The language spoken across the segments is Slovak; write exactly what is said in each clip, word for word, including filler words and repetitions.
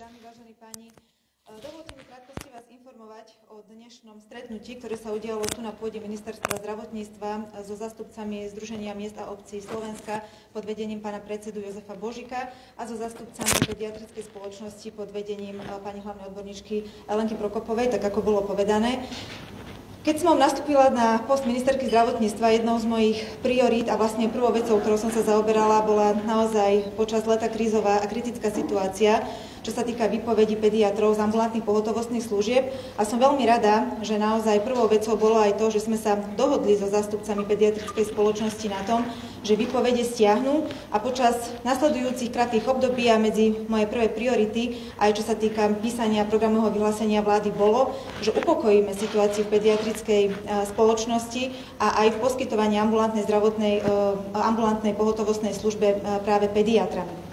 dámy, vážení páni, dovolte mi krátkosti vás informovať o dnešnom stretnutí, ktoré sa udialo tu na pôde Ministerstva zdravotníctva so zástupcami Združenia miest a obcí Slovenska pod vedením pána predsedu Jozefa Božika a so zástupcami pediatrickej spoločnosti pod vedením pani hlavnej odborníčky Lenky Prokopovej, tak ako bolo povedané. Keď som nastúpila na post ministerky zdravotníctva, jednou z mojich priorít a vlastne prvou vecou, ktorou som sa zaoberala, bola naozaj počas leta krízová a kritická situácia, čo sa týka výpovedí pediatrov z ambulantných pohotovostných služieb. A som veľmi rada, že naozaj prvou vecou bolo aj to, že sme sa dohodli so zástupcami pediatrickej spoločnosti na tom, že výpovede stiahnu a počas nasledujúcich krátkych období a medzi moje prvé priority, aj čo sa týka písania programového vyhlásenia vlády, bolo, že upokojíme situáciu v pediatrickej spoločnosti a aj v poskytovaní ambulantnej zdravotnej, ambulantnej pohotovostnej službe práve pediatrami.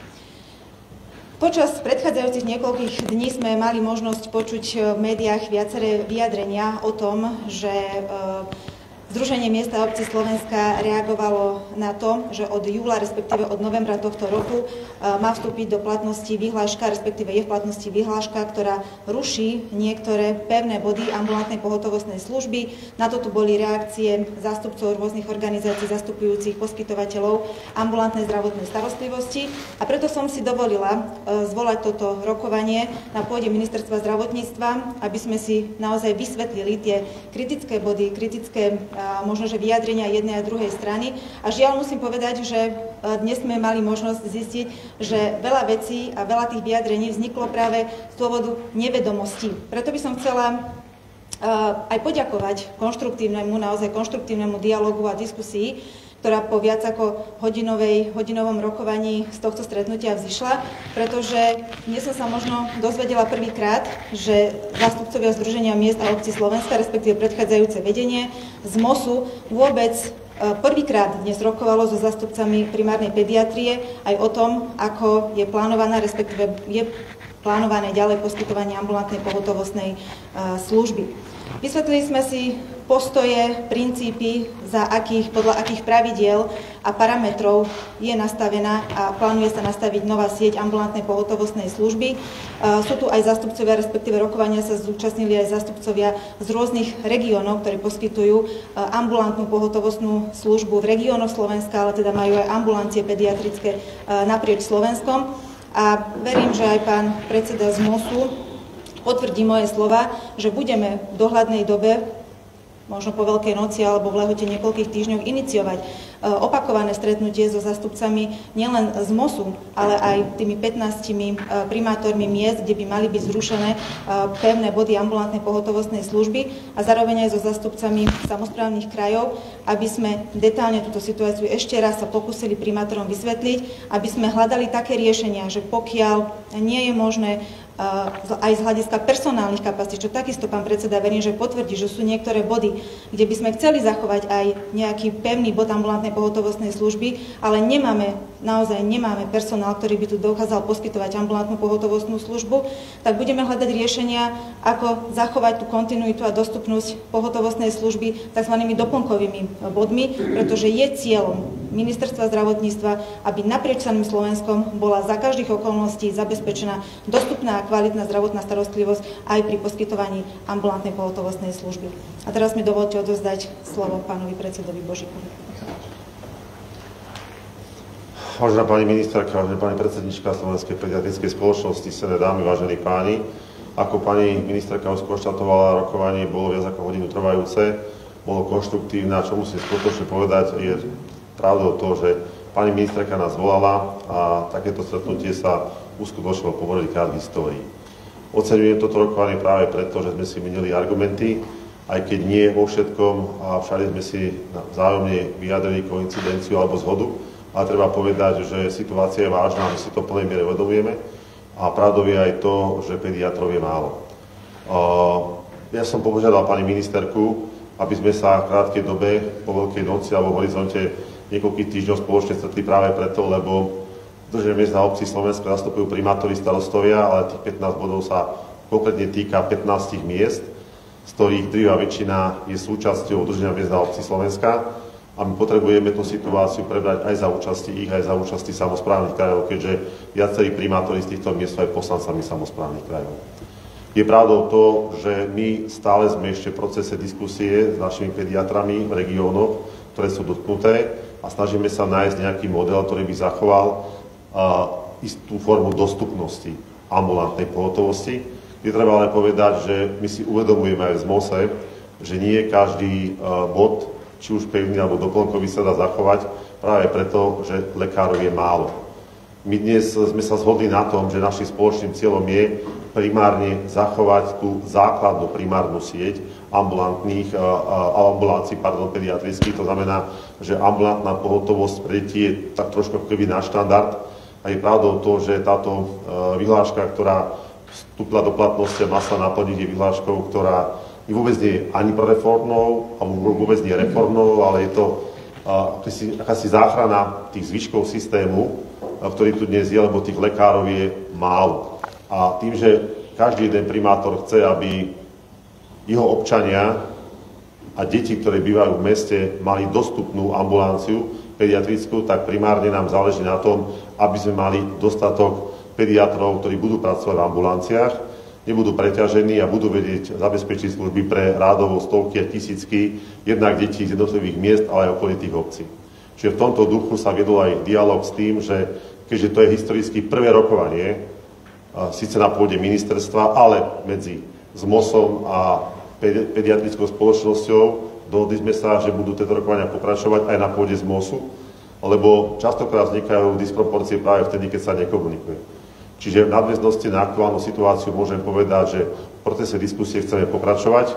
Počas predchádzajúcich niekoľkých dní sme mali možnosť počuť v médiách viaceré vyjadrenia o tom, že Združenie miest a obcí Slovenska reagovalo na to, že od júla, respektíve od novembra tohto roku má vstúpiť do platnosti vyhláška, respektíve je v platnosti vyhláška, ktorá ruší niektoré pevné body ambulantnej pohotovostnej služby. Na to tu boli reakcie zástupcov rôznych organizácií zastupujúcich poskytovateľov ambulantnej zdravotnej starostlivosti. A preto som si dovolila zvolať toto rokovanie na pôde Ministerstva zdravotníctva, aby sme si naozaj vysvetlili tie kritické body, kritické možno, že vyjadrenia jednej a druhej strany. A žiaľ musím povedať, že dnes sme mali možnosť zistiť, že veľa vecí a veľa tých vyjadrení vzniklo práve z dôvodu nevedomosti. Preto by som chcela aj poďakovať konštruktívnemu, naozaj konštruktívnemu dialogu a diskusii, ktorá po viac ako hodinovej, hodinovom rokovaní z tohto stretnutia vzýšla, pretože dnes som sa možno dozvedela prvýkrát, že zástupcovia Združenia miest a obcí Slovenska, respektíve predchádzajúce vedenie z MOSu vôbec prvýkrát dnes rokovalo so zástupcami primárnej pediatrie aj o tom, ako je plánovaná, respektíve je plánované ďalej poskytovanie ambulantnej pohotovostnej služby. Vysvetlili sme si postoje, princípy, za akých, podľa akých pravidiel a parametrov je nastavená a plánuje sa nastaviť nová sieť ambulantnej pohotovostnej služby. Sú tu aj zástupcovia, respektíve rokovania sa zúčastnili aj zástupcovia z rôznych regiónov, ktorí poskytujú ambulantnú pohotovostnú službu v regiónoch Slovenska, ale teda majú aj ambulancie pediatrické naprieč Slovenskom. A verím, že aj pán predseda z MOSu potvrdí moje slova, že budeme v dohľadnej dobe, možno po Veľkej noci alebo v lehote niekoľkých týždňov, iniciovať opakované stretnutie so zástupcami nielen z MOSu, ale aj tými pätnástimi primátormi miest, kde by mali byť zrušené pevné body ambulantnej pohotovostnej služby a zároveň aj so zástupcami samosprávnych krajov, aby sme detálne túto situáciu ešte raz sa pokúsili primátorom vysvetliť, aby sme hľadali také riešenia, že pokiaľ nie je možné aj z hľadiska personálnych kapacít, čo takisto pán predseda verím, že potvrdí, že sú niektoré body, kde by sme chceli zachovať aj nejaký pevný bod ambulantnej pohotovostnej služby, ale nemáme, naozaj nemáme personál, ktorý by tu dokázal poskytovať ambulantnú pohotovostnú službu, tak budeme hľadať riešenia, ako zachovať tú kontinuitu a dostupnosť pohotovostnej služby tzv. Doplnkovými bodmi, pretože je cieľom Ministerstva zdravotníctva, aby naprieč celým Slovenskom bola za každých okolností zabezpečená dostupná a kvalitná zdravotná starostlivosť aj pri poskytovaní ambulantnej pohotovostnej služby. A teraz mi dovolte odovzdať slovo pánovi predsedovi Božikovi. Vážená pani ministerka, vážená pani predsednička Slovenskej pediatrickej spoločnosti, cené dámy, vážení páni, ako pani ministerka už konštatovala, rokovanie bolo viac ako hodinu trvajúce, bolo konštruktívne a čo musím skutočne povedať, je pravdou to, že pani ministerka nás volala a takéto stretnutie sa uskutočnilo poprvýkrát v histórii. Oceňujem toto rokovanie práve preto, že sme si menili argumenty, aj keď nie vo všetkom a všade sme si vzájomne vyjadrili koincidenciu alebo zhodu, ale treba povedať, že situácia je vážna, my si to v plnej miere uvedomujeme a pravdou je aj to, že pediatrov je málo. Ja som požiadal pani ministerku, aby sme sa v krátkej dobe po Veľkej noci alebo v horizonte niekoľkých týždňov spoločne stretli práve preto, lebo Združenie miest a obcí Slovenska zastupujú primátori, starostovia, ale tých pätnásť bodov sa konkrétne týka pätnásť miest, z ktorých drvivá väčšina je súčasťou Združenia miest a obcí Slovenska. A my potrebujeme tú situáciu prebrať aj za účasti ich, aj za účasti samosprávnych krajov, keďže viacerí primátori z týchto miest sú aj poslancami samosprávnych krajov. Je pravdou to, že my stále sme ešte v procese diskusie s našimi pediatrami v regiónoch, ktoré sú dotknuté, a snažíme sa nájsť nejaký model, ktorý by zachoval uh, istú formu dostupnosti ambulantnej pohotovosti. Je treba ale povedať, že my si uvedomujeme aj v zmose, že nie každý uh, bod, či už pevný alebo doplnkový, sa dá zachovať práve preto, že lekárov je málo. My dnes sme sa zhodli na tom, že našim spoločným cieľom je primárne zachovať tú základnú primárnu sieť ambulantných, ambulancií, pardon, pediatrických. To znamená, že ambulantná pohotovosť pre deti je tak trošku ako keby na štandard. A je pravdou to, že táto vyhláška, ktorá vstúpila do platnosti a má sa naplniť, je vyhláškou, ktorá vôbec nie je ani proreformnou, alebo vôbec nie je reformnou, ale je to akási, akási záchrana tých zvyškov systému, ktorý tu dnes je, lebo tých lekárov je málo. A tým, že každý jeden primátor chce, aby jeho občania a deti, ktoré bývajú v meste, mali dostupnú ambulanciu pediatrickú, tak primárne nám záleží na tom, aby sme mali dostatok pediatrov, ktorí budú pracovať v ambulanciách, nebudú preťažení a budú vedieť zabezpečiť služby pre rádovo stovky a tisícky jednak detí z jednotlivých miest, ale aj okolitých obcí. Čiže v tomto duchu sa viedol aj dialog s tým, že keďže to je historicky prvé rokovanie, síce na pôde ministerstva, ale medzi zmosom a pediatrickou spoločnosťou, dohodli sme sa, že budú tieto rokovania pokračovať aj na pôde zmosu, lebo častokrát vznikajú disproporcie práve vtedy, keď sa nekomunikuje. Čiže v nadväznosti na aktuálnu situáciu môžem povedať, že v procese diskusie chceme pokračovať.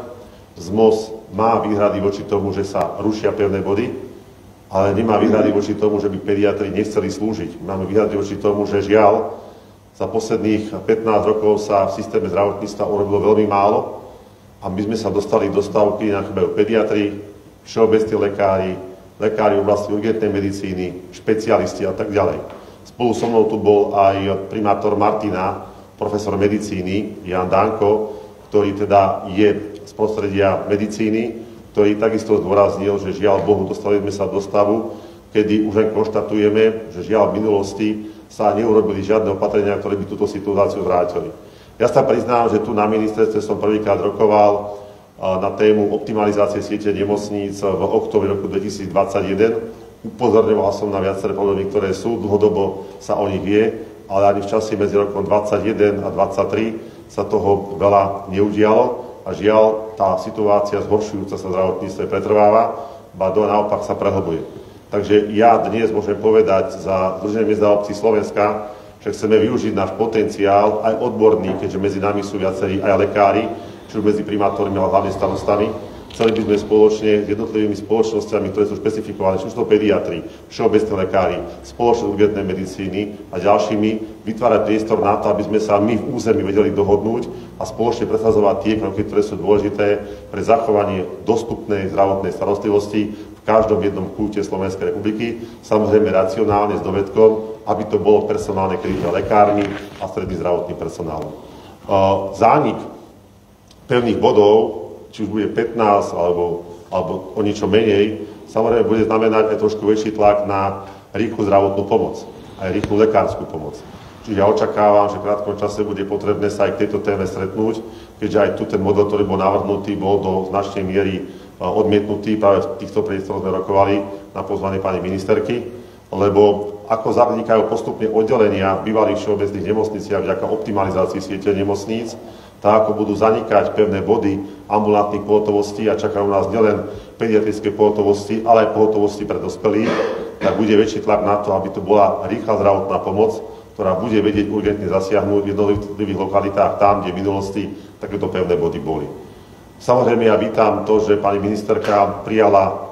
zmos má výhrady voči tomu, že sa rušia pevné body, ale nemá výhrady voči tomu, že by pediatri nechceli slúžiť. Máme výhrady voči tomu, že žiaľ, za posledných pätnásť rokov sa v systéme zdravotníctva urobilo veľmi málo a my sme sa dostali do stavky, na chýbajú pediatri, všeobecní lekári, lekári v oblasti urgentnej medicíny, špecialisti a tak ďalej. Spolu so mnou tu bol aj primátor Martina, profesor medicíny Jan Danko, ktorý teda je z prostredia medicíny, ktorý takisto zdôraznil, že žiaľ Bohu dostali sme sa do stavu, kedy už len konštatujeme, že žiaľ v minulosti sa neurobili žiadne opatrenia, ktoré by túto situáciu vrátili. Ja sa priznám, že tu na ministerstve som prvýkrát rokoval na tému optimalizácie siete nemocníc v októbri roku dvetisícdvadsaťjeden. Upozorňoval som na viaceré problémy, ktoré sú, dlhodobo sa o nich vie, ale ani v čase medzi rokom dvadsaťjeden a dvadsaťtri sa toho veľa neudialo a žiaľ, tá situácia zhoršujúca sa v zdravotníctve pretrváva, ba do naopak sa prehlbuje. Takže ja dnes môžem povedať za Združenie miest a obcí Slovenska, že chceme využiť náš potenciál aj odborný, keďže medzi nami sú viacerí aj lekári, či už medzi primátormi, ale hlavne starostami. Chceli by sme spoločne s jednotlivými spoločnosťami, ktoré sú špecifikované, či už to pediatri, všeobecní lekári, spoločnosť urgentnej medicíny a ďalšími, vytvárať priestor na to, aby sme sa my v území vedeli dohodnúť a spoločne presadzovať tie kroky, ktoré sú dôležité pre zachovanie dostupnej zdravotnej starostlivosti v každom jednom kúte Slovenskej republiky, samozrejme racionálne s dovedkom, aby to bolo personálne kryté lekármi a stredným zdravotným personálom. Zánik pevných bodov, či už bude pätnásť alebo, alebo o niečo menej, samozrejme bude znamenať aj trošku väčší tlak na rýchlu zdravotnú pomoc, aj rýchlu lekárskú pomoc. Čiže ja očakávam, že v krátkom čase bude potrebné sa aj k tejto téme stretnúť, keďže aj tu ten model, ktorý bol navrhnutý, bol do značnej miery odmietnutý, práve v týchto priestoroch sme rokovali na pozvanie pani ministerky, lebo ako zanikajú postupne oddelenia v bývalých všeobecných nemocniciach vďaka optimalizácii siete nemocníc, tak ako budú zanikať pevné body ambulantných pohotovostí a čakajú nás nielen pediatrické pohotovosti, ale aj pohotovosti pre dospelých, tak bude väčší tlak na to, aby to bola rýchla zdravotná pomoc, ktorá bude vedieť urgentne zasiahnuť v jednotlivých lokalitách tam, kde v minulosti takéto pevné body boli. Samozrejme, ja vítam to, že pani ministerka prijala uh,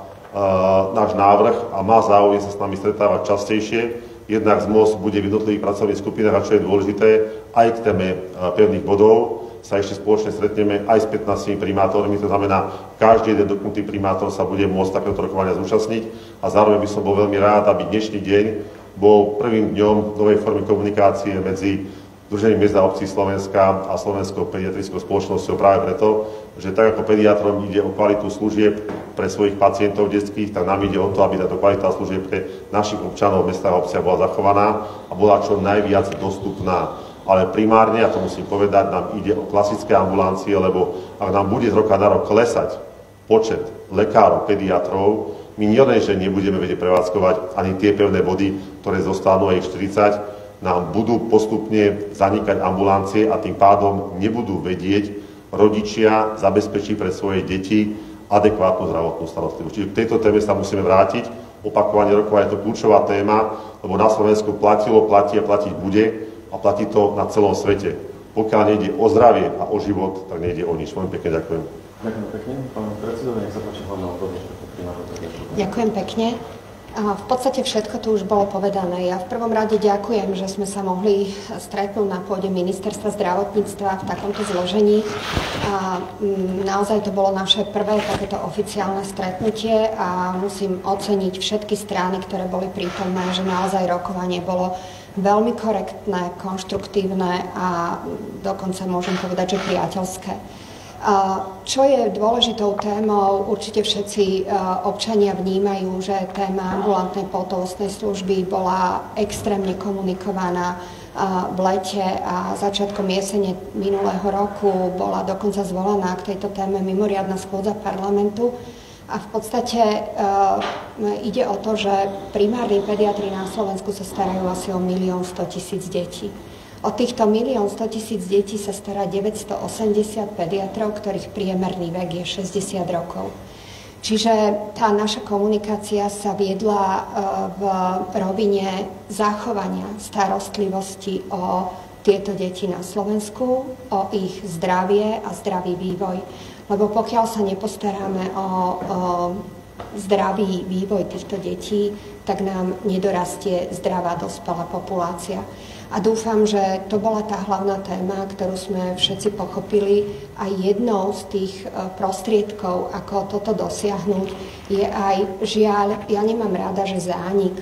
náš návrh a má záujem sa s nami stretávať častejšie. Jednak zmos bude v jednotlivých pracovných skupinách, a čo je dôležité, aj k téme uh, pevných bodov sa ešte spoločne stretneme aj s pätnástimi primátormi, to znamená, každý jeden dotknutý primátor sa bude môcť takéto rokovania zúčastniť a zároveň by som bol veľmi rád, aby dnešný deň bol prvým dňom novej formy komunikácie medzi Združením miest a obcí Slovenska a Slovenskou pediatrickou spoločnosťou práve preto, že tak ako pediatrom ide o kvalitu služieb pre svojich pacientov detských, tak nám ide o to, aby táto kvalita služieb pre našich občanov v mestách a obciach bola zachovaná a bola čo najviac dostupná. Ale primárne, a to musím povedať, nám ide o klasické ambulancie, lebo ak nám bude z roka na rok klesať počet lekárov, pediatrov, my nielen, že nebudeme vedieť prevádzkovať ani tie pevné body, ktoré zostanú, aj štyridsať, nám budú postupne zanikať ambulancie a tým pádom nebudú vedieť rodičia zabezpečiť pre svoje deti adekvátnu zdravotnú starostlivosť. Čiže k tejto téme sa musíme vrátiť. Opakovanie rokovania je to kľúčová téma, lebo na Slovensku platilo, platí a platiť bude a platí to na celom svete. Pokiaľ nejde o zdravie a o život, tak nejde o nič. Veľmi pekne ďakujem. Ďakujem pekne. Pán predsedovia, nech sa páči hlavne odborne. Ďakujem pekne. V podstate všetko tu už bolo povedané. Ja v prvom rade ďakujem, že sme sa mohli stretnúť na pôde Ministerstva zdravotníctva v takomto zložení. A naozaj to bolo naše prvé takéto oficiálne stretnutie a musím oceniť všetky strany, ktoré boli prítomné, že naozaj rokovanie bolo veľmi korektné, konštruktívne a dokonca môžem povedať, že priateľské. Čo je dôležitou témou, určite všetci občania vnímajú, že téma ambulantnej pohotovostnej služby bola extrémne komunikovaná v lete a začiatkom jesene minulého roku bola dokonca zvolaná k tejto téme mimoriadna schôdza parlamentu. A v podstate ide o to, že primárni pediatri na Slovensku sa starajú asi o milión sto tisíc detí. Od týchto milión sto tisíc detí sa stará deväťstoosemdesiat pediatrov, ktorých priemerný vek je šesťdesiat rokov. Čiže tá naša komunikácia sa viedla v rovine zachovania starostlivosti o tieto deti na Slovensku, o ich zdravie a zdravý vývoj. Lebo pokiaľ sa nepostaráme o, o zdravý vývoj týchto detí, tak nám nedorastie zdravá dospelá populácia. A dúfam, že to bola tá hlavná téma, ktorú sme všetci pochopili a jednou z tých prostriedkov, ako toto dosiahnuť, je aj žiaľ, ja nemám rada, že zánik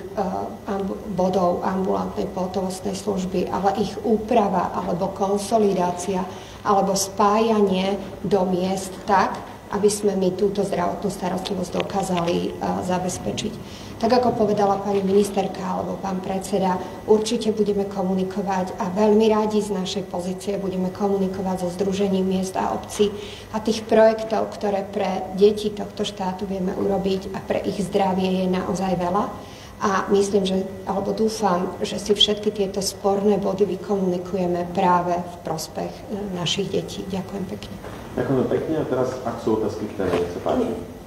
bodov ambulantnej pohotovostnej služby, ale ich úprava alebo konsolidácia alebo spájanie do miest tak, aby sme my túto zdravotnú starostlivosť dokázali uh, zabezpečiť. Tak ako povedala pani ministerka alebo pán predseda, určite budeme komunikovať a veľmi radi z našej pozície budeme komunikovať so Združením miest a obcí a tých projektov, ktoré pre deti tohto štátu vieme urobiť a pre ich zdravie je naozaj veľa. A myslím, že, alebo dúfam, že si všetky tieto sporné body vykomunikujeme práve v prospech našich detí. Ďakujem pekne. Ďakujem pekne a teraz, ak sú otázky k téme, nech sa páči.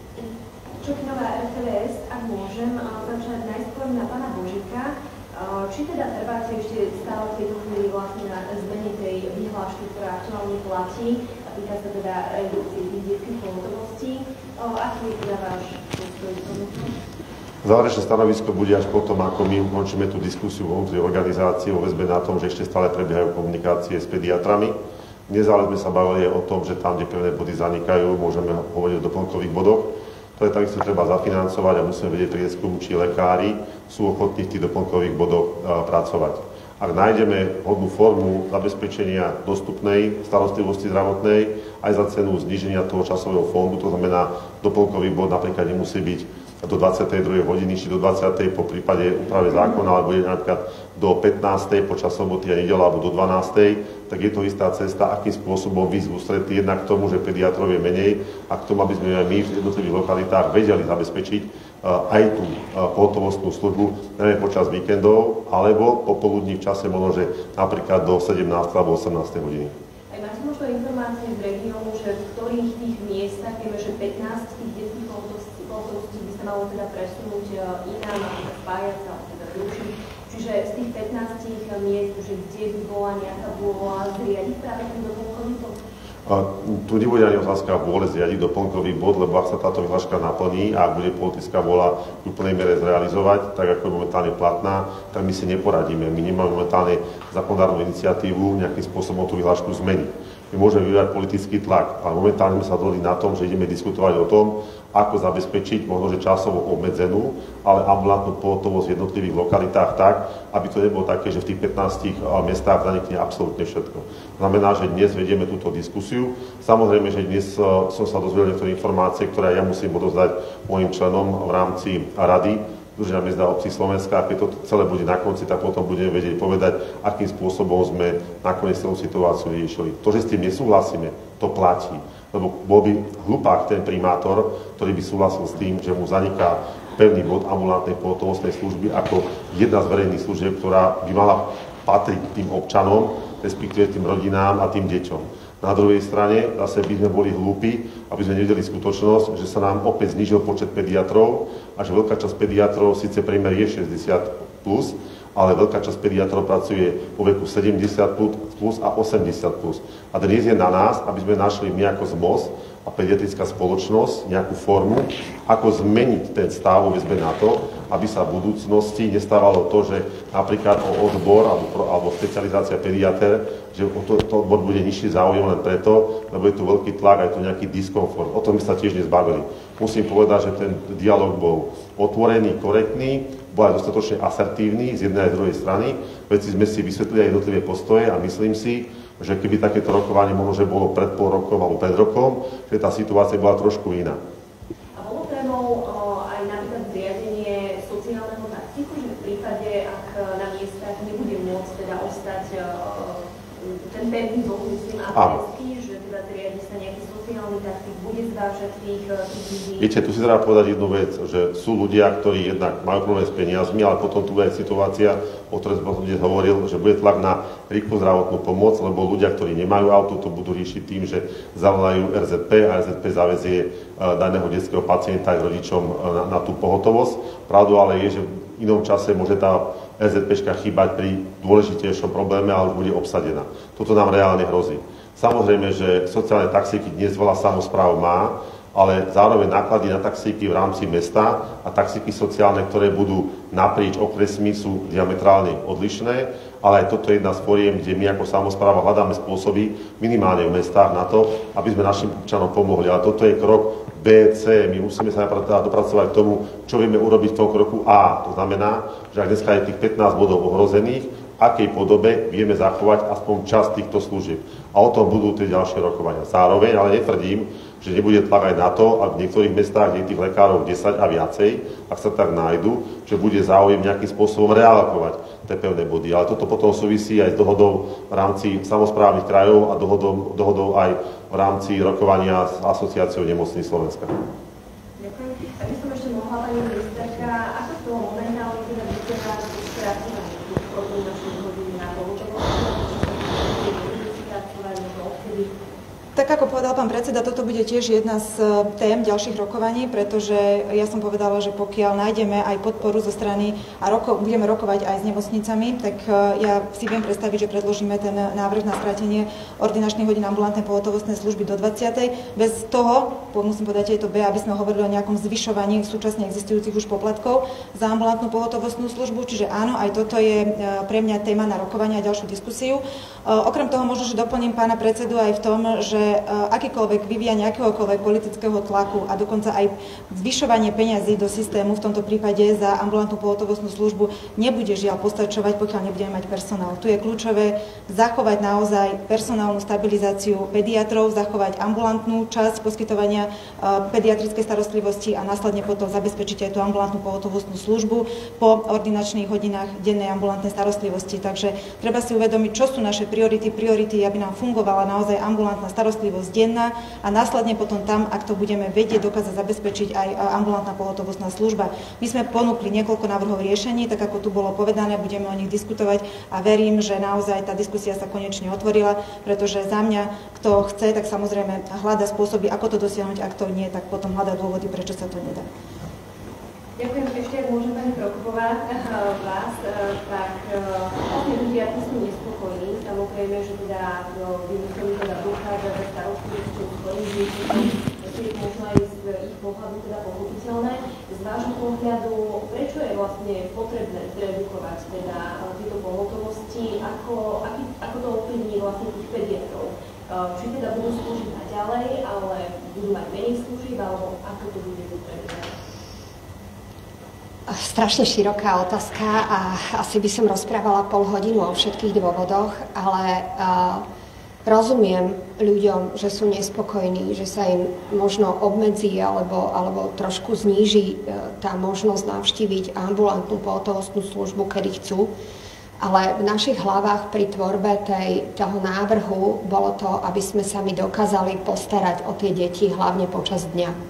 Čokinová er té vé es, ak môžem, začať najskôr na pána Božíka. Či teda trváte ešte stále v tejto chvíli vlastne na zmene tej vyhlášky, ktorá aktuálne platí a týka sa teda redukcie tých detských pohotovostí? Aký je teda váš postoj k tomu? Záverečné stanovisko bude až potom, ako my ukončíme tú diskusiu vnútri organizácie o väzbe na tom, že ešte stále prebiehajú komunikácie s pediatrami. Dnes ale sme sa bavili o tom, že tam, kde pevné body zanikajú, môžeme hovoriť o doplnkových bodoch, ktoré takisto treba zafinancovať a musíme vedieť prieskum, či lekári sú ochotní v tých doplnkových bodoch pracovať. Ak nájdeme vhodnú formu zabezpečenia dostupnej starostlivosti zdravotnej aj za cenu zníženia toho časového fondu, to znamená doplnkový bod napríklad nemusí byť do dvadsiatej druhej hodiny či do dvadsiatej po prípade úprave zákona, alebo je napríklad do pätnástej počas soboty a nedeľa alebo do dvanástej, tak je to istá cesta, akým spôsobom výjsť v ústretí jednak k tomu, že pediatrov je menej a k tomu, aby sme aj my v jednotlivých lokalitách vedeli zabezpečiť aj tú pohotovostnú službu, najmä počas víkendov, alebo popoludní v čase možno, že napríklad do sedemnástej alebo osemnástej hodiny. Aj máte možno informácie z regiónu, že v ktorých tých miestach, vieme, že pätnásť tých detských pohotovostí by sa malo teda presunúť inám, napríklad spájať sa, teda zrušiť. Čiže z tých pätnástich miest, že kde by bola nejaká vôľa zriadiť práve ten doplnkový bod? Tu nebude ani otázka vôle zriadiť doplnkový bod, lebo ak sa táto vyhláška naplní a ak bude politická vôľa v úplnej mere zrealizovať, tak ako je momentálne platná, tak my si neporadíme. My nemáme momentálne zákonodárnu iniciatívu nejakým spôsobom tú vyhlášku zmeniť. My môžeme vyvíjať politický tlak, ale momentálne sme sa dohodli na tom, že ideme diskutovať o tom, ako zabezpečiť, možno že časovo obmedzenú, ale ambulantnú pohotovosť v jednotlivých lokalitách tak, aby to nebolo také, že v tých pätnástich mestách zanikne absolútne všetko. Znamená, že dnes vedieme túto diskusiu. Samozrejme, že dnes som sa dozvedel niektoré informácie, ktoré ja musím odozdať mojim členom v rámci rady Združenia miest a obcí Slovenska. A keď to celé bude na konci, tak potom budeme vedieť povedať, akým spôsobom sme nakoniec celú situáciu vyriešili. To, že s tým nesúhlasíme, to platí. Lebo bol by hlupák ten primátor, ktorý by súhlasil s tým, že mu zaniká pevný bod ambulantnej pohotovostnej služby ako jedna z verejných služieb, ktorá by mala patriť tým občanom, respektíve tým rodinám a tým deťom. Na druhej strane zase by sme boli hlúpi, aby sme nevideli skutočnosť, že sa nám opäť znížil počet pediatrov a že veľká časť pediatrov, síce priemer je šesťdesiat plus, ale veľká časť pediatrov pracuje vo veku sedemdesiat plus a osemdesiat plus. A dnes je na nás, aby sme našli my ako zmoz a pediatrická spoločnosť nejakú formu, ako zmeniť ten stav väzbe na to, aby sa v budúcnosti nestávalo to, že napríklad o odbor alebo, alebo špecializácia pediatér, že o to, to odbor bude nižší záujem len preto, lebo je tu veľký tlak a je tu nejaký diskomfort. O tom by sa tiež nezbavili. Musím povedať, že ten dialog bol otvorený, korektný, bol aj dostatočne asertívny z jednej aj z druhej strany. Veci sme si vysvetlili aj jednotlivé postoje a myslím si, že keby takéto rokovanie možno, že bolo pred pol rokom alebo pred rokom, že tá situácia bola trošku iná. A bolo témou aj napríklad zriadenie sociálneho taxíku, že v prípade, ak na miestach nebude môcť teda ostať ten pevný bod, myslím, apelenský, že teda zriadi sa nejaký sociálny taxík, bude zvážať tých ľudí. Viete, tu si treba povedať jednu vec, že sú ľudia, ktorí jednak majú problém s peniazmi, ale potom tu je situácia, o ktorej som dnes hovoril, že bude tlak na rýchlu zdravotnú pomoc, lebo ľudia, ktorí nemajú auto, to budú riešiť tým, že zavolajú er zet pé a er zet pé zavezie daného detského pacienta aj rodičom na, na tú pohotovosť. Pravdou ale je, že v inom čase môže tá er zet péčka chýbať pri dôležitejšom probléme, ale už bude obsadená. Toto nám reálne hrozí. Samozrejme, že sociálne taxíky dnes veľa samospráv má, ale zároveň náklady na taxíky v rámci mesta a taxíky sociálne, ktoré budú naprieč okresmi, sú diametrálne odlišné, ale aj toto je jedna z foriem, kde my ako samospráva hľadáme spôsoby minimálne v mestách na to, aby sme našim občanom pomohli. Ale toto je krok bé cé. My musíme sa dopracovať k tomu, čo vieme urobiť v tom kroku á. To znamená, že ak dneska je tých pätnásť bodov ohrozených, v akej podobe vieme zachovať aspoň časť týchto služieb. A o tom budú tie ďalšie rokovania. Zároveň, ale netvrdím, že nebude tlak aj na to, a v niektorých mestách, kde je tých lekárov desať a viacej, ak sa tak nájdu, že bude záujem nejakým spôsobom realokovať tie pevné body. Ale toto potom súvisí aj s dohodou v rámci samosprávnych krajov a dohodou, dohodou aj v rámci rokovania s Asociáciou nemocníc Slovenska. Ďakujem. Ak by som ešte mohla, pani ministerka, ako z toho momentálne teda vyzerá spracovanie tých koordinačných hodín na pohotovosti, či sa budú spracovať nebo odkedy? Tak ako povedal pán predseda, toto bude tiež jedna z tém ďalších rokovaní, pretože ja som povedala, že pokiaľ nájdeme aj podporu zo strany a roko, budeme rokovať aj s nemocnicami, tak ja si viem predstaviť, že predložíme ten návrh na skrátenie ordinačných hodín ambulantnej pohotovostnej služby do dvadsiatej Bez toho, musím povedať aj to B, aby sme hovorili o nejakom zvyšovaní súčasne existujúcich už poplatkov za ambulantnú pohotovostnú službu. Čiže áno, aj toto je pre mňa téma na rokovanie a ďalšiu diskusiu. Okrem toho možno, že doplním pána predsedu aj v tom, že akýkoľvek vyvíjanie akéhokoľvek politického tlaku a dokonca aj zvyšovanie peňazí do systému, v tomto prípade za ambulantnú pohotovostnú službu, nebude žiaľ postačovať, pokiaľ nebudeme mať personál. Tu je kľúčové zachovať naozaj personálnu stabilizáciu pediatrov, zachovať ambulantnú časť poskytovania pediatrickej starostlivosti a následne potom zabezpečiť aj tú ambulantnú pohotovostnú službu po ordinačných hodinách dennej ambulantnej starostlivosti. Takže treba si uvedomiť, čo sú naše priority. Priority, aby nám fungovala naozaj ambulantná starostlivosť denná a následne potom tam, ak to budeme vedieť, dokázať zabezpečiť aj ambulantná pohotovostná služba. My sme ponúkli niekoľko návrhov riešení, tak ako tu bolo povedané, budeme o nich diskutovať a verím, že naozaj tá diskusia sa konečne otvorila, pretože za mňa, kto chce, tak samozrejme hľada spôsoby, ako to dosiahnuť, ak to nie, tak potom hľada dôvody, prečo sa to nedá. Ďakujem ešte, ak môžem pani Prokopová vás, tak vlastne ľudia tí sú nespokojní, samozrejme, že teda by museli teda dochádzať za starostlivosť svojich detí, to je možno aj z ich pohľadu teda pochopiteľné. Z vášho pohľadu, prečo je vlastne potrebné zredukovať teda tieto pohotovosti, ako, aký, ako to ovplyvní vlastne tých pediatrov? či teda budú slúžiť naďalej, ale budú mať menej služieb, alebo ako to bude tu prebiehať? Strašne široká otázka a asi by som rozprávala pol hodinu o všetkých dôvodoch, ale uh, rozumiem ľuďom, že sú nespokojní, že sa im možno obmedzí alebo, alebo trošku zníži uh, tá možnosť navštíviť ambulantnú pohotovostnú službu, kedy chcú. Ale v našich hlavách pri tvorbe tej, toho návrhu bolo to, aby sme sa my dokázali postarať o tie deti hlavne počas dňa.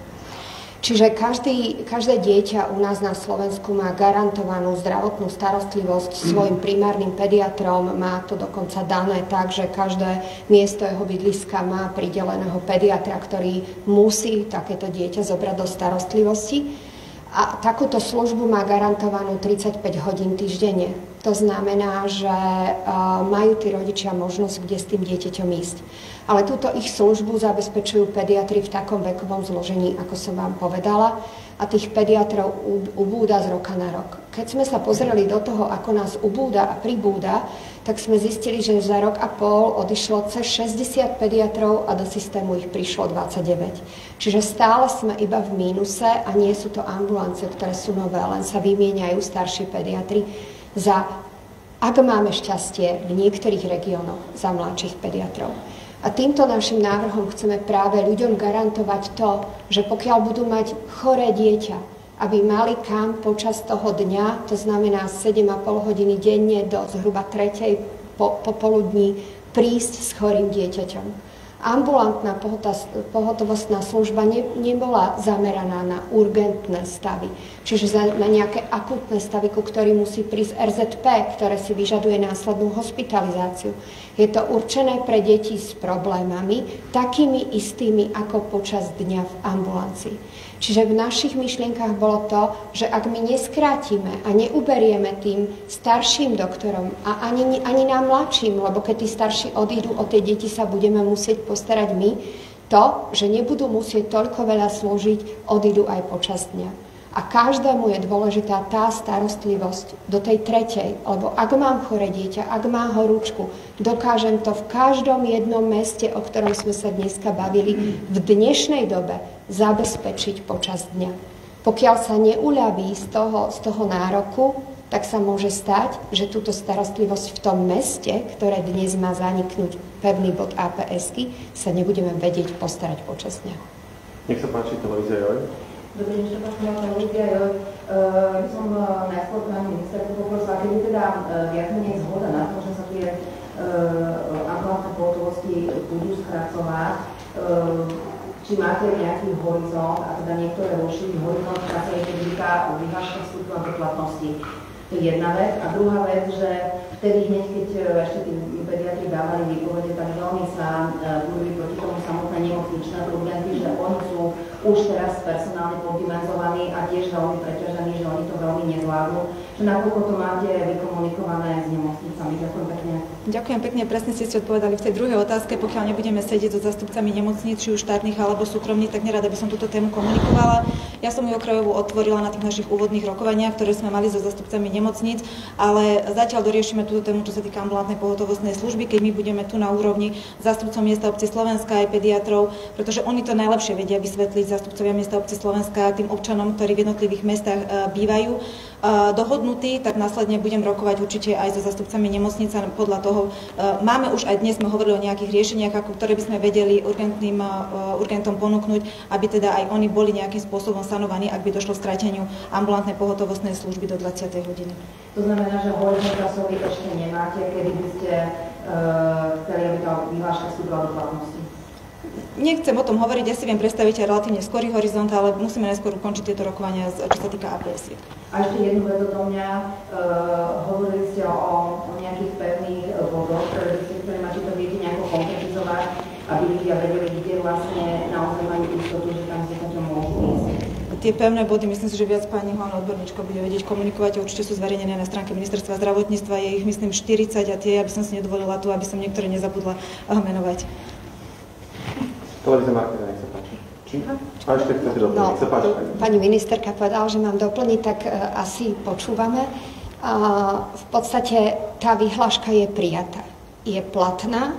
Čiže každý, každé dieťa u nás na Slovensku má garantovanú zdravotnú starostlivosť svojim primárnym pediatrom, má to dokonca dané tak, že každé miesto jeho bydliska má prideleného pediatra, ktorý musí takéto dieťa zobrať do starostlivosti. A takúto službu má garantovanú tridsaťpäť hodín týždenne. To znamená, že uh, majú tí rodičia možnosť, kde s tým dieťaťom ísť. Ale túto ich službu zabezpečujú pediatri v takom vekovom zložení, ako som vám povedala, a tých pediatrov ubúda z roka na rok. Keď sme sa pozreli do toho, ako nás ubúda a pribúda, tak sme zistili, že za rok a pol odišlo cez šesťdesiat pediatrov a do systému ich prišlo dvadsaťdeväť. Čiže stále sme iba v mínuse a nie sú to ambulance, ktoré sú nové, len sa vymieňajú starší pediatri za, ak máme šťastie, v niektorých regiónoch za mladších pediatrov. A týmto našim návrhom chceme práve ľuďom garantovať to, že pokiaľ budú mať choré dieťa, aby mali kam počas toho dňa, to znamená sedem a pol hodiny denne do zhruba tretej po, popoludní, prísť s chorým dieťaťom. Ambulantná pohotovostná služba ne, nebola zameraná na urgentné stavy, čiže na nejaké akútne stavy, ku ktorým musí prísť er zet pé, ktoré si vyžaduje následnú hospitalizáciu. Je to určené pre deti s problémami, takými istými ako počas dňa v ambulancii. Čiže v našich myšlienkach bolo to, že ak my neskrátime a neuberieme tým starším doktorom a ani, ani nám mladším, lebo keď tí starší odídu, o tie deti sa budeme musieť postarať my, to, že nebudú musieť toľko veľa slúžiť, odídu aj počas dňa. A každému je dôležitá tá starostlivosť do tej tretej, lebo ak mám choré dieťa, ak má horúčku, dokážem to v každom jednom meste, o ktorom sme sa dneska bavili, v dnešnej dobe zabezpečiť počas dňa. Pokiaľ sa neuľaví z toho, z toho nároku, tak sa môže stať, že túto starostlivosť v tom meste, ktoré dnes má zaniknúť pevný bod á pé esky, sa nebudeme vedieť postarať počas dňa. Nech sa páči, televízia Joj. Dobrý deň, Štefán, televízia Joj. By som najskôr pani ministerku poprosila, keď je teda viac menej zhoda na to, že sa tie ambulantné pohotovosti budú skracovať, či máte nejaký horizont, a teda niektoré rozšíriť horizont, ktorá sa je týka vyhláška vstupov do platnosti. To je jedna vec. A druhá vec, že vtedy hneď, keď ešte tí pediatri dávali výpovede, tak veľmi sa budú proti tomu samotné nemocničné urgenty, že oni sú už teraz personálne poddimenzovaní a tiež veľmi preťažení, že oni to veľmi nezvládnu. Že nakoľko to máte vykomunikované s nemocnicami. Ďakujem pekne. Ďakujem pekne, presne ste si odpovedali v tej druhej otázke. Pokiaľ nebudeme sedieť so zástupcami nemocníc, či už štátnych alebo súkromných, tak nerada by som túto tému komunikovala. Ja som ju okrajovo otvorila na tých našich úvodných rokovaniach, ktoré sme mali so zástupcami nemocníc, ale zatiaľ doriešime túto tému, čo sa týka ambulantnej pohotovostnej služby, keď my budeme tu na úrovni zástupcov miesta obci Slovenska aj pediatrov, pretože oni to najlepšie vedia vysvetliť, zástupcovia miesta obci Slovenska, tým občanom, ktorí v jednotlivých mestách bývajú dohodnutí, tak následne budem rokovať určite aj so zástupcami nemocnic a podľa toho máme už aj dnes sme hovorili o nejakých riešeniach, ako, ktoré by sme vedeli urgentným, urgentom ponúknuť, aby teda aj oni boli nejakým spôsobom sanovaní, ak by došlo k stráteniu ambulantnej pohotovostnej služby do dvadsiatej hodiny. To znamená, že horizont časový ešte nemáte, kedy by ste uh, chceli, aby tá vyhláška vstúpila do platnosti? Nechcem o tom hovoriť, ja si viem predstaviť aj relatívne skorý horizont, ale musíme najskôr ukončiť tieto rokovania, čo sa týka á pé esiek. A ešte jednu vec do mňa, uh, hovorili ste o, o nejakých pevných bodoch, ktoré by ste chceli mať, či to viete nejako konkretizovať, aby ľudia vedeli, kde vlastne naozaj majú istotu, že tam sa to môžu ísť. Tie pevné body, myslím si, že viac pani hlavná odborníčka bude vedieť komunikovať, určite sú zverejnené na stránke Ministerstva zdravotníctva, je ich myslím štyridsať a tie, aby som si nedovolila tu, aby som niektoré nezabudla menovať. Televízia Martina, nech sa páči. Či? A ešte chcete doplniť, No, nech sa páči. pani ministerka povedala, že mám doplniť, tak uh, asi počúvame. Uh, v podstate tá vyhláška je prijatá. Je platná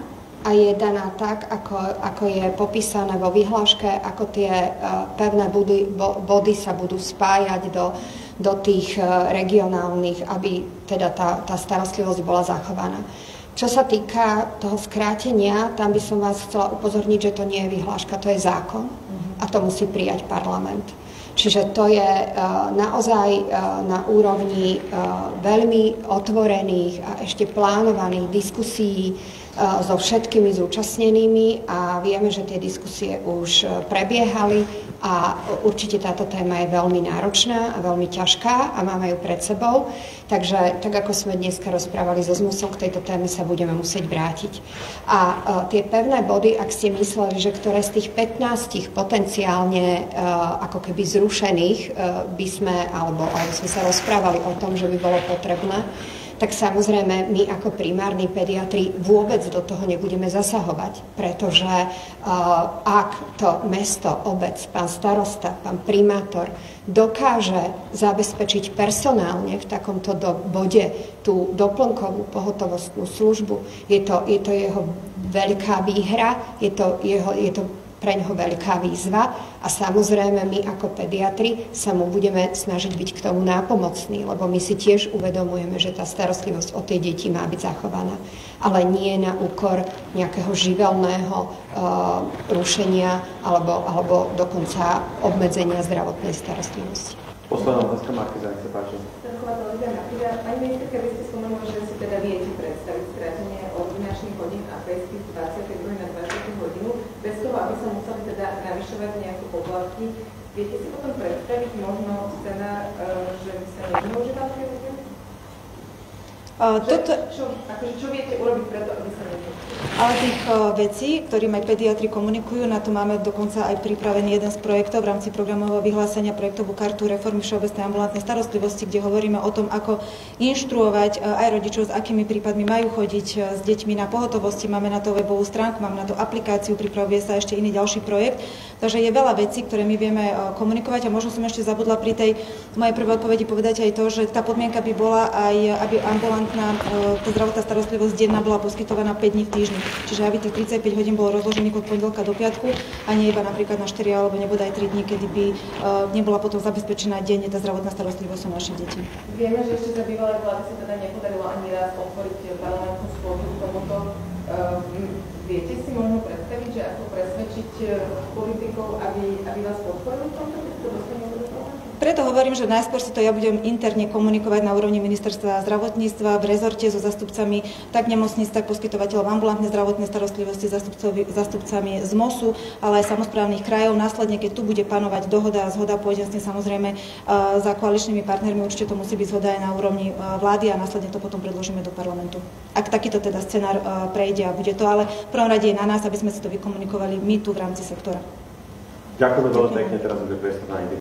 a je daná tak, ako, ako je popísané vo vyhláške, ako tie uh, pevné body, bo, body sa budú spájať do, do tých uh, regionálnych, aby teda tá, tá starostlivosť bola zachovaná. Čo sa týka toho skrátenia, tam by som vás chcela upozorniť, že to nie je vyhláška, to je zákon a to musí prijať parlament. Čiže to je uh, naozaj uh, na úrovni uh, veľmi otvorených a ešte plánovaných diskusí uh, so všetkými zúčastnenými a vieme, že tie diskusie už uh, prebiehali a určite táto téma je veľmi náročná a veľmi ťažká a máme ju pred sebou. Takže tak ako sme dneska rozprávali so zmusom, k tejto téme sa budeme musieť vrátiť. A uh, tie pevné body, ak ste mysleli, že ktoré z tých pätnástich potenciálne uh, ako keby zrušených uh, by sme, alebo, alebo sme sa rozprávali o tom, že by bolo potrebné, tak samozrejme my ako primárni pediatri vôbec do toho nebudeme zasahovať, pretože uh, ak to mesto, obec, pán starosta, pán primátor dokáže zabezpečiť personálne v takomto do, bode tú doplnkovú pohotovostnú službu, je to, je to jeho veľká výhra, je to, jeho, je to pre ňoho veľká výzva a samozrejme my ako pediatri sa mu budeme snažiť byť k tomu nápomocní, lebo my si tiež uvedomujeme, že tá starostlivosť o tie deti má byť zachovaná, ale nie na úkor nejakého živelného uh, rušenia alebo, alebo dokonca obmedzenia zdravotnej starostlivosti. Posledná otázka, Markéza, nech sa páči. Pani ministerka, vy ste spomenuli, že si teda viete predstaviť skrátenie ordinačných hodín a pestky z dvadsiatej druhej na dvadsiatu hodinu, bez toho, aby sa museli teda navyšovať nejaké poplatky. Viete si potom predstaviť možno scenár, že by sa nevyužívali tie hodiny? Uh, toto... čo, akože, čo viete urobiť preto, aby sa nevyužívali? Ale tých uh, vecí, ktorým aj pediatri komunikujú, na to máme dokonca aj pripravený jeden z projektov v rámci programového vyhlásenia projektovú kartu reformy všeobecnej ambulantnej starostlivosti, kde hovoríme o tom, ako inštruovať uh, aj rodičov, s akými prípadmi majú chodiť uh, s deťmi na pohotovosti. Máme na to webovú stránku, máme na to aplikáciu, pripravuje sa ešte iný ďalší projekt. Takže je veľa vecí, ktoré my vieme uh, komunikovať a možno som ešte zabudla pri tej mojej prvej odpovedi povedať aj to, že tá podmienka by bola aj, aby ambulantná uh, tá zdravotná starostlivosť denná bola poskytovaná päť dní v týždni. Čiže aby tých tridsaťpäť hodín bolo rozložených od pondelka do piatku a nie iba napríklad na štyri alebo nebodaj tri dní, kedy by uh, nebola potom zabezpečená denne tá zdravotná starostlivosť o našich detí. Vieme, že ešte za bývalej vlády sa teda nepodarilo ani raz otvoriť parlamentnú schôdzu k tomuto. Uh, viete si možno predstaviť, že ako presvedčiť politikov, aby, aby vás podporili v tomto, keď to dostane do parlamentu? Preto hovorím, že najskôr si to ja budem interne komunikovať na úrovni ministerstva zdravotníctva, v rezorte so zástupcami tak nemocníc, tak poskytovateľov ambulantnej zdravotnej starostlivosti, zástupcami z MOSu, ale aj samosprávnych krajov. Následne, keď tu bude panovať dohoda a zhoda, pôjde s tým samozrejme uh, za koaličnými partnermi, určite to musí byť zhoda aj na úrovni uh, vlády a následne to potom predložíme do parlamentu. Ak takýto teda scenár uh, prejde a bude to, ale v prvom rade je na nás, aby sme si to vykomunikovali my tu v rámci sektora. Ďakujeme veľmi pekne, teraz bude priestor na